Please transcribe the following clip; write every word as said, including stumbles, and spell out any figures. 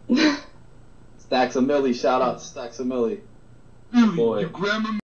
StacksAMilli, shout out to StacksAMilli. Billy, Boy. your grandma